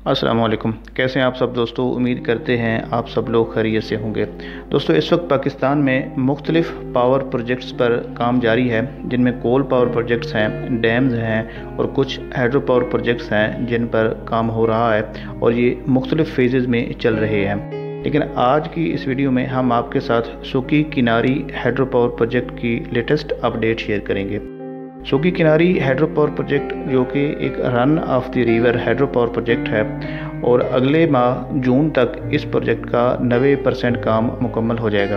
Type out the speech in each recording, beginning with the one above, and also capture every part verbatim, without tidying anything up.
अस्सलाम वालेकुम। कैसे हैं आप सब दोस्तों? उम्मीद करते हैं आप सब लोग खैरियत से होंगे। दोस्तों, इस वक्त पाकिस्तान में मुख्तलिफ पावर प्रोजेक्ट्स पर काम जारी है, जिनमें कोल पावर प्रोजेक्ट्स हैं, डैम्स हैं और कुछ हाइड्रो पावर प्रोजेक्ट्स हैं जिन पर काम हो रहा है और ये मुख्तलिफ फेजेज़ में चल रहे हैं। लेकिन आज की इस वीडियो में हम आपके साथ Suki Kinari hydro power project की लेटेस्ट अपडेट शेयर करेंगे। Suki Kinari hydro power project जो कि एक run of the river hydro power project है और अगले माह जून तक इस प्रोजेक्ट का नब्बे परसेंट काम मुकम्मल हो जाएगा,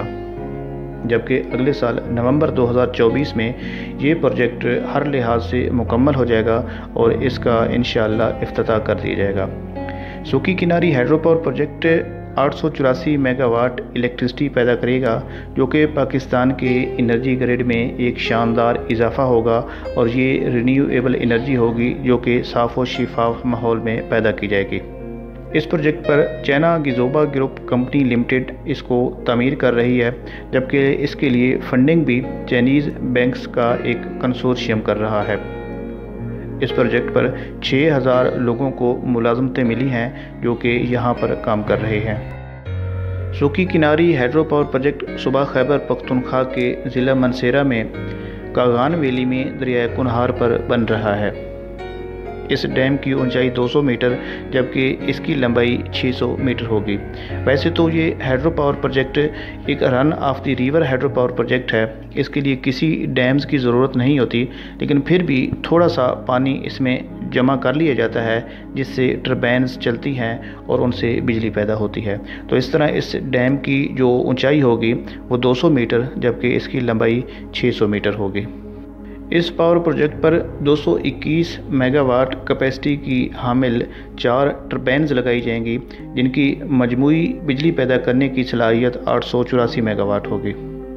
जबकि अगले साल नवंबर दो हज़ार चौबीस में ये प्रोजेक्ट हर लिहाज से मुकम्मल हो जाएगा और इसका इंशाअल्लाह इफ्तिताह कर दिया जाएगा। सुकी किनारी हाइड्रो पावर प्रोजेक्ट आठ सौ चौरासी मेगावाट इलेक्ट्रिसिटी पैदा करेगा, जो कि पाकिस्तान के एनर्जी ग्रिड में एक शानदार इजाफा होगा और ये रिन्यूएबल एनर्जी होगी जो कि साफ़ और शिफाफ माहौल में पैदा की जाएगी। इस प्रोजेक्ट पर China Gezhouba group company limited इसको तामीर कर रही है, जबकि इसके लिए फंडिंग भी चाइनीज़ बैंक्स का एक कंसोर्शियम कर रहा है। इस प्रोजेक्ट पर छः हज़ार लोगों को मुलाजमतें मिली हैं जो कि यहाँ पर काम कर रहे हैं। सुकी किनारी हाइड्रो पावर प्रोजेक्ट सूबा खैबर पख्तूनख्वा के ज़िला मनसेरा में कागान वैली में दरिया कुनहार पर बन रहा है। इस डैम की ऊंचाई दो सौ मीटर जबकि इसकी लंबाई छह सौ मीटर होगी। वैसे तो ये हाइड्रो पावर प्रोजेक्ट एक run of the river hydro power project है, इसके लिए किसी डैम्स की ज़रूरत नहीं होती, लेकिन फिर भी थोड़ा सा पानी इसमें जमा कर लिया जाता है जिससे टर्बाइन्स चलती हैं और उनसे बिजली पैदा होती है। तो इस तरह इस डैम की जो ऊंचाई होगी वो दो सौ मीटर जबकि इसकी लंबाई छह सौ मीटर होगी। इस पावर प्रोजेक्ट पर दो सौ इक्कीस मेगावाट कैपेसिटी की हामिल चार टर्बाइन्स लगाई जाएंगी, जिनकी मजमूई बिजली पैदा करने की सलाहियत आठ सौ चौरासी मेगावाट होगी।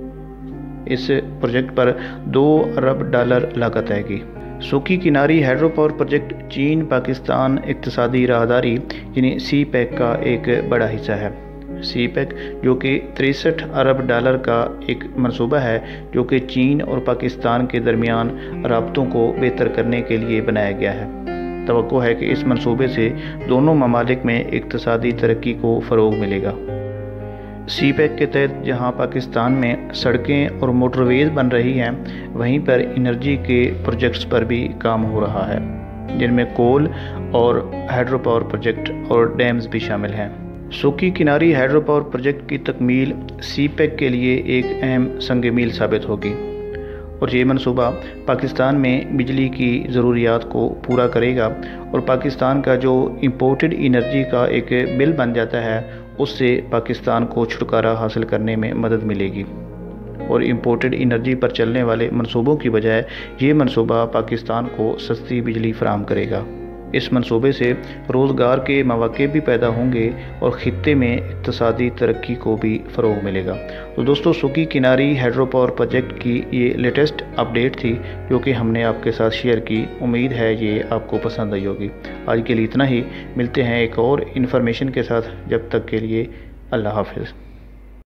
इस प्रोजेक्ट पर दो अरब डॉलर लागत आएगी। सुकी किनारी हाइड्रो पावर प्रोजेक्ट चीन पाकिस्तान इक्तिसादी राहदारी यानी सी पैक का एक बड़ा हिस्सा है। सी पैक जो कि तिरसठ अरब डॉलर का एक मंसूबा है, जो कि चीन और पाकिस्तान के दरमियान राब्तों को बेहतर करने के लिए बनाया गया है। तवक्को है कि इस मंसूबे से दोनों ममालिक में इक्तिसादी तरक्की को फ़रोग़ मिलेगा। सी पैक के तहत जहां पाकिस्तान में सड़कें और मोटरवेज़ बन रही हैं, वहीं पर एनर्जी के प्रोजेक्ट्स पर भी काम हो रहा है, जिनमें कोल और हाइड्रो पावर प्रोजेक्ट और डैम्स भी शामिल हैं। सुकी किनारी हाइड्रो पावर प्रोजेक्ट की तकमील सी पैक के लिए एक अहम संग मील साबित होगी और ये मनसूबा पाकिस्तान में बिजली की ज़रूरियात को पूरा करेगा और पाकिस्तान का जो इंपोर्टेड एनर्जी का एक बिल बन जाता है उससे पाकिस्तान को छुटकारा हासिल करने में मदद मिलेगी और इंपोर्टेड एनर्जी पर चलने वाले मनसूबों की बजाय ये मनसूबा पाकिस्तान को सस्ती बिजली फराहम करेगा। इस मंसूबे से रोज़गार के मौके भी पैदा होंगे और ख़ित्ते में इक़्तिसादी तरक्की को भी फ़रोग़ मिलेगा। तो दोस्तों, सुकी किनारी हाइड्रो पावर प्रोजेक्ट की ये लेटेस्ट अपडेट थी जो कि हमने आपके साथ शेयर की। उम्मीद है ये आपको पसंद आई होगी। आज के लिए इतना ही, मिलते हैं एक और इन्फॉर्मेशन के साथ। जब तक के लिए अल्लाह हाफ़िज़।